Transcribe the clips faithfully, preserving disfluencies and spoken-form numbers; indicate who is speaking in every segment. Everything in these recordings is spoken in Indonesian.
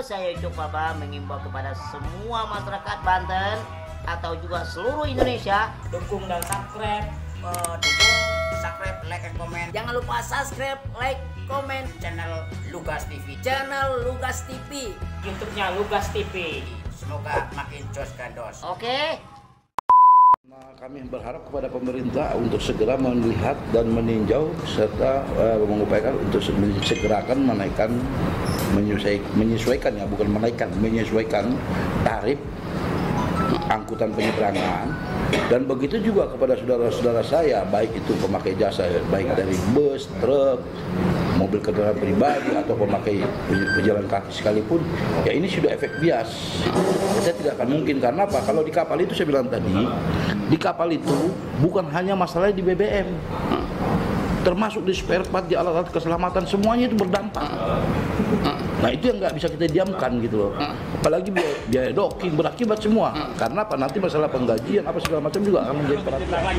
Speaker 1: saya Ucup Baba mengimbau kepada semua masyarakat Banten atau juga seluruh Indonesia,
Speaker 2: dukung dan subscribe,
Speaker 1: uh, dukung, subscribe, like, and comment. Jangan lupa subscribe, like, comment channel Lugas T V, channel Lugas T V,
Speaker 2: YouTube-nya Lugas T V.
Speaker 1: Semoga makin jos gandos. Oke. Okay?
Speaker 3: Nah, kami berharap kepada pemerintah untuk segera melihat dan meninjau serta uh, mengupayakan untuk segerakan menaikkan menyesuaikan, menyesuaikan ya bukan menaikkan menyesuaikan tarif angkutan penyeberangan, dan begitu juga kepada saudara-saudara saya baik itu pemakai jasa baik dari bus, truk, mobil kendaraan pribadi atau pemakai pejalan kaki sekalipun, ya ini sudah efek bias. Saya tidak akan mungkin, karena apa? Kalau di kapal itu saya bilang tadi, di kapal itu bukan hanya masalah di B B M, termasuk di spare part, di alat-alat keselamatan, semuanya itu berdampak. Nah itu yang nggak bisa kita diamkan gitu loh. Apalagi biaya, biaya docking berakibat semua. Karena apa? Nanti masalah penggajian apa segala macam juga akan menjadi perhatian.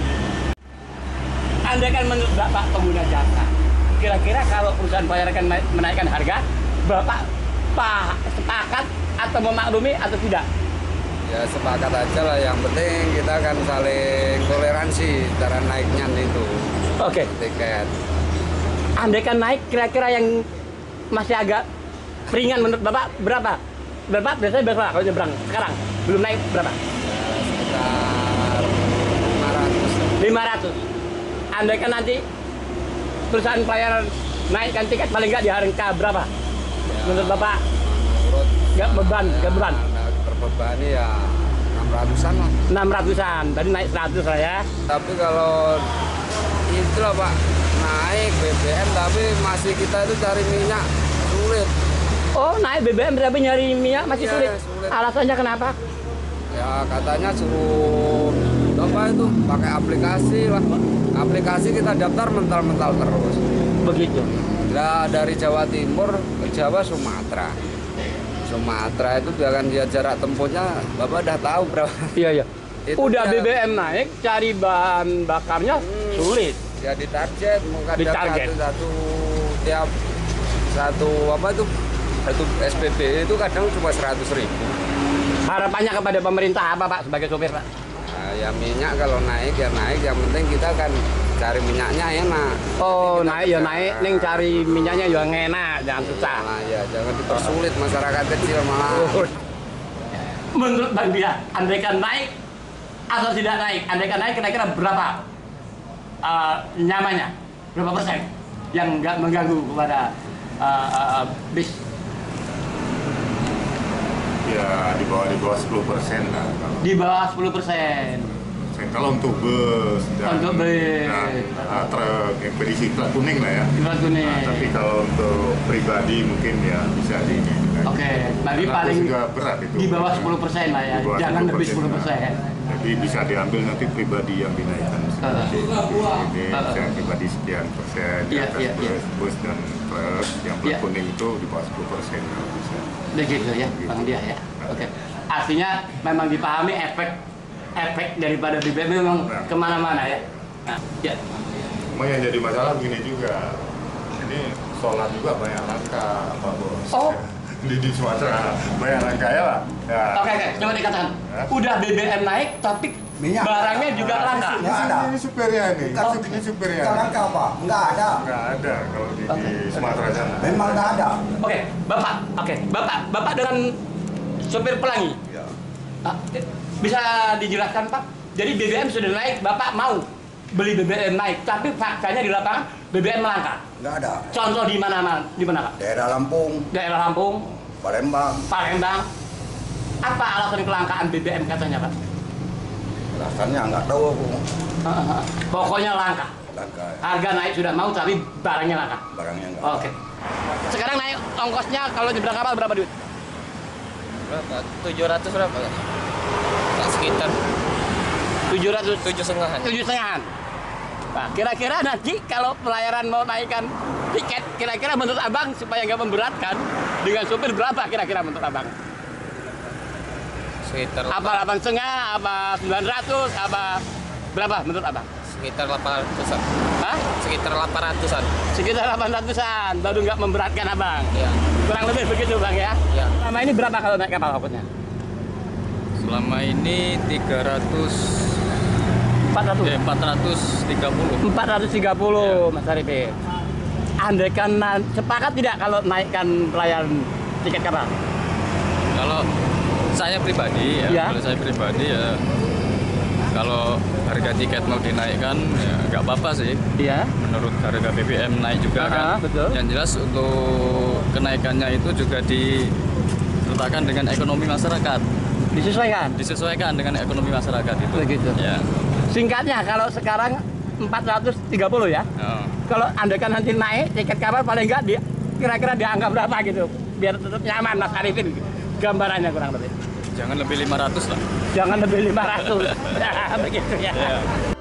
Speaker 2: Anda kan menurut Bapak pengguna jasa, kira-kira kalau perusahaan bayar akan menaikkan harga, Bapak pak sepakat atau memaklumi atau tidak?
Speaker 4: Ya sepakat aja lah, yang penting kita kan saling toleransi cara naiknya itu.
Speaker 2: Oke. Okay.
Speaker 4: Tiket.
Speaker 2: Andai kan naik, kira-kira yang masih agak ringan menurut Bapak berapa? Bapak biasanya berapa kalau nyebrang sekarang? Belum naik berapa?
Speaker 4: Ya, sekitar lima ratus.
Speaker 2: lima ratus. Andai kan nanti perusahaan pelayaran naikkan tiket paling nggak di harga berapa? Ya, menurut Bapak?
Speaker 4: Menurut
Speaker 2: nggak beban, nggak beban?
Speaker 4: Terbebani ya enam ratusan lah.
Speaker 2: enam ratusan, tadi naik seratus lah ya.
Speaker 4: Tapi kalau itulah Pak, naik B B M tapi masih kita itu cari minyak sulit.
Speaker 2: Oh, naik B B M tapi nyari minyak masih
Speaker 4: Ya,
Speaker 2: sulit.
Speaker 4: sulit.
Speaker 2: Alasannya kenapa?
Speaker 4: Ya katanya suruh apa itu pakai aplikasi lah. Aplikasi kita daftar mental-mental terus.
Speaker 2: Begitu.
Speaker 4: Nah, dari Jawa Timur ke Jawa Sumatera. Sumatera itu dengan dia jarak tempuhnya Bapak udah tahu berapa.
Speaker 2: Iya, iya.
Speaker 4: Itu
Speaker 2: udah
Speaker 4: dia,
Speaker 2: B B M naik, cari bahan bakarnya
Speaker 4: hmm,
Speaker 2: sulit.
Speaker 4: Ya di target, mungkin
Speaker 2: Di target.
Speaker 4: satu, satu tiap satu apa itu satu S P B itu kadang cuma seratus ribu.
Speaker 2: Harapannya kepada pemerintah apa Pak sebagai sopir Pak?
Speaker 4: Nah, ya minyak kalau naik ya naik, yang penting kita kan cari minyaknya enak.
Speaker 2: Oh,
Speaker 4: Kita
Speaker 2: naik ya
Speaker 4: bisa,
Speaker 2: naik, neng cari minyaknya yang enak, jangan susah.
Speaker 4: Nah, ya jangan dipersulit masyarakat kecil malah.
Speaker 2: Oh. Menurut Bang Dia, andaikan naik atau tidak naik, andaikan naik kira-kira berapa uh, nyamannya? Berapa persen yang nggak mengganggu kepada uh, uh, bis?
Speaker 5: Ya di bawah di bawah sepuluh persen lah.
Speaker 2: Di bawah sepuluh persen.
Speaker 5: Kalau untuk bus dan,
Speaker 2: Untuk bus.
Speaker 5: dan uh, truk ekspedisi plat kuning lah ya.
Speaker 2: Plat kuning.
Speaker 5: Nah, tapi kalau untuk pribadi mungkin ya bisa di ini.
Speaker 2: Oke, okay. Berarti
Speaker 5: Karena
Speaker 2: paling
Speaker 5: juga berat itu.
Speaker 2: di bawah sepuluh persen lah ya, jangan lebih sepuluh persen.
Speaker 5: Jadi bisa diambil nanti pribadi yang dinaikkan.
Speaker 2: Uh.
Speaker 5: Jadi ini
Speaker 2: Uh.
Speaker 5: saya pribadi sekian persen di
Speaker 2: Yeah,
Speaker 5: atas
Speaker 2: yeah,
Speaker 5: bus,
Speaker 2: yeah.
Speaker 5: bus dan truk yang plat
Speaker 2: Yeah.
Speaker 5: kuning itu di bawah sepuluh persen kalau bisa.
Speaker 2: Begitu ya, Bang Dia ya. Oke. Okay. Artinya memang dipahami efek efek daripada B B M memang
Speaker 5: nah.
Speaker 2: kemana-mana ya. Nah, ya.
Speaker 5: Cuma yang jadi masalah begini juga, ini sholat juga banyak langka, Pak Bos.
Speaker 2: Oh.
Speaker 5: Di, di Sumatera banyak langka ya lah. Ya.
Speaker 2: Oke, oke, coba dikatakan.
Speaker 5: Hah?
Speaker 2: Udah B B M naik, tapi
Speaker 6: minyak
Speaker 2: barangnya juga
Speaker 5: Nah,
Speaker 2: langka.
Speaker 5: ini,
Speaker 6: Nggak ada.
Speaker 5: ini supirnya ini,
Speaker 6: Oh.
Speaker 5: ini supirnya.
Speaker 6: Bukan langka Pak, nggak ada.
Speaker 5: Nggak ada kalau di, di Sumatera sana.
Speaker 6: Memang nggak ada.
Speaker 2: Oke, Bapak, oke, Bapak, Bapak dengan sopir pelangi.
Speaker 6: Ya.
Speaker 2: Ah, bisa dijelaskan Pak? Jadi B B M sudah naik, Bapak mau beli B B M naik, tapi faktanya di lapangan B B M melangkah.
Speaker 6: Nggak ada.
Speaker 2: Contoh di mana-mana, di mana Pak?
Speaker 6: Daerah Lampung,
Speaker 2: Daerah Lampung,
Speaker 6: Palembang.
Speaker 2: Palembang. Apa alasan kelangkaan B B M katanya Pak?
Speaker 6: Alasannya nggak tahu aku.
Speaker 2: Pokoknya langka.
Speaker 6: Langka.
Speaker 2: Harga naik sudah mau, tapi barangnya langka.
Speaker 6: Barangnya nggak.
Speaker 2: Oke. Sekarang naik ongkosnya kalau nyebrang kapal berapa duit?
Speaker 7: Berapa? tujuh ratus berapa? Tak sekitar
Speaker 2: tujuh ratus.
Speaker 7: tujuh setengahan.
Speaker 2: Tujuh setengahan. Nah, kira-kira nanti kalau pelayaran mau naikkan tiket, kira-kira menurut abang supaya nggak memberatkan dengan supir berapa kira-kira menurut abang?
Speaker 7: Sekitar
Speaker 2: Apa delapan setengah, apa sembilan ratus, apa berapa menurut abang?
Speaker 7: sekitar delapan ratusan.
Speaker 2: Hah?
Speaker 7: Sekitar delapan ratusan.
Speaker 2: Sekitar delapan ratusan, baru nggak memberatkan abang.
Speaker 7: Ya.
Speaker 2: Kurang lebih begitu bang ya?
Speaker 7: Ya.
Speaker 2: Selama ini berapa kalau naik kapal ongkosnya?
Speaker 7: Selama ini tiga ratus
Speaker 2: empat ratus?
Speaker 7: eh, empat ratus tiga puluh.
Speaker 2: empat ratus tiga puluh Mas Arifin. Andaikan na- sepakat tidak kalau naikkan pelayanan tiket kapal?
Speaker 7: Kalau saya pribadi ya,
Speaker 2: Ya.
Speaker 7: kalau saya pribadi ya, kalau harga tiket mau dinaikkan ya nggak apa-apa sih.
Speaker 2: Iya.
Speaker 7: Menurut harga B B M naik juga
Speaker 2: Ah,
Speaker 7: kan.
Speaker 2: betul.
Speaker 7: Yang jelas untuk kenaikannya itu juga diletakkan dengan ekonomi masyarakat,
Speaker 2: Disesuaikan?
Speaker 7: disesuaikan dengan ekonomi masyarakat itu.
Speaker 2: Begitu.
Speaker 7: Ya.
Speaker 2: Singkatnya, kalau sekarang empat ratus tiga puluh ya,
Speaker 7: Oh.
Speaker 2: kalau andaikan nanti naik tiket kapal paling nggak di, kira-kira dianggap berapa gitu, biar tetap nyaman Mas Arifin, gambarannya kurang lebih.
Speaker 7: Jangan lebih lima ratus lah.
Speaker 2: Jangan lebih lima ratus. Ya, begitu ya.
Speaker 7: Ya.